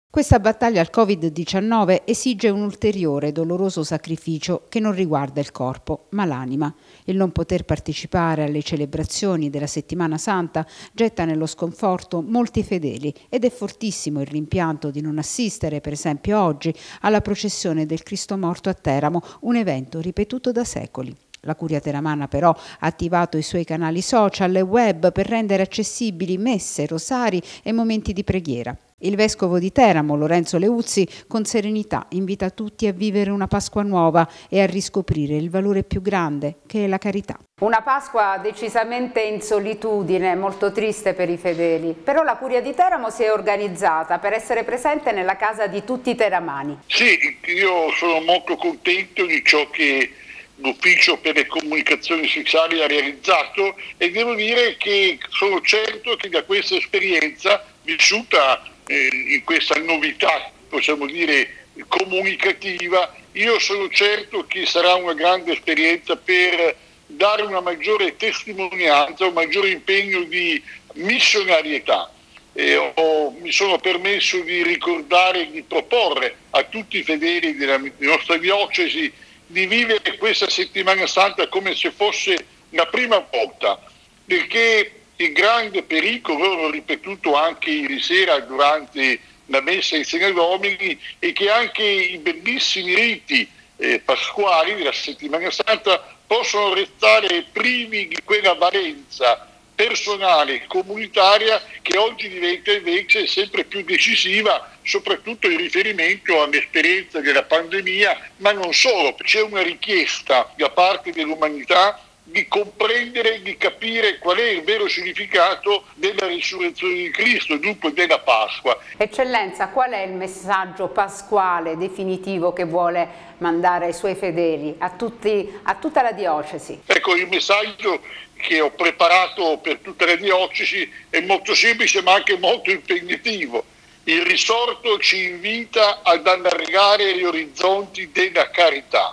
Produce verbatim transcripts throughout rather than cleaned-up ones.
Questa battaglia al Covid diciannove esige un ulteriore doloroso sacrificio che non riguarda il corpo, ma l'anima. Il non poter partecipare alle celebrazioni della Settimana Santa getta nello sconforto molti fedeli ed è fortissimo il rimpianto di non assistere, per esempio oggi, alla processione del Cristo morto a Teramo, un evento ripetuto da secoli. La Curia Teramana però ha attivato i suoi canali social e web per rendere accessibili messe, rosari e momenti di preghiera. Il vescovo di Teramo, Lorenzo Leuzzi, con serenità invita tutti a vivere una Pasqua nuova e a riscoprire il valore più grande, che è la carità. Una Pasqua decisamente in solitudine, molto triste per i fedeli, però la Curia di Teramo si è organizzata per essere presente nella casa di tutti i teramani. Sì, io sono molto contento di ciò che l'Ufficio per le Comunicazioni Sociali ha realizzato e devo dire che sono certo che da questa esperienza vissuta eh, in questa novità, possiamo dire, comunicativa, io sono certo che sarà una grande esperienza per dare una maggiore testimonianza, un maggiore impegno di missionarietà. E ho, mi sono permesso di ricordare e di proporre a tutti i fedeli della nostra diocesi di vivere questa Settimana Santa come se fosse la prima volta, perché il grande pericolo, l'ho ripetuto anche ieri sera durante la messa in Sena Domini, è che anche i bellissimi riti eh, pasquali della Settimana Santa possono restare privi di quella valenza personale e comunitaria che oggi diventa invece sempre più decisiva, soprattutto in riferimento all'esperienza della pandemia, ma non solo. C'è una richiesta da parte dell'umanità di comprendere, di capire qual è il vero significato della risurrezione di Cristo, dunque della Pasqua. Eccellenza, qual è il messaggio pasquale definitivo che vuole mandare ai suoi fedeli, a, tutti, a tutta la diocesi? Ecco, il messaggio che ho preparato per tutta la diocesi è molto semplice ma anche molto impegnativo. Il risorto ci invita ad allargare gli orizzonti della carità.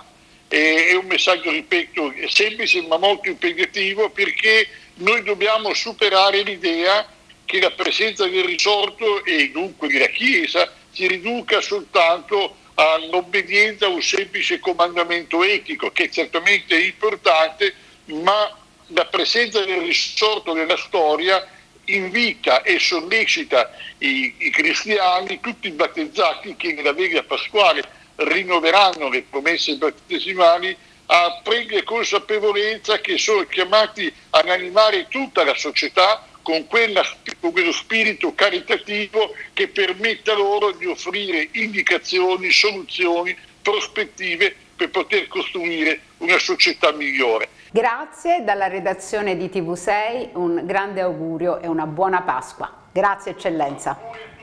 È un messaggio, ripeto, semplice ma molto impegnativo, perché noi dobbiamo superare l'idea che la presenza del risorto e dunque della Chiesa si riduca soltanto all'obbedienza a un semplice comandamento etico, che certamente è importante, ma la presenza del risorto nella storia invita e sollecita i, i cristiani, tutti i battezzati che nella veglia pasquale rinnoveranno le promesse battesimali, a prendere consapevolezza che sono chiamati ad animare tutta la società con, quella, con quello spirito caritativo che permetta loro di offrire indicazioni, soluzioni, prospettive per poter costruire una società migliore. Grazie, dalla redazione di T V sei un grande augurio e una buona Pasqua. Grazie Eccellenza.